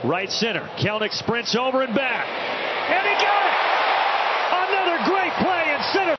Right center. Kelenic sprints over and back. And he got it!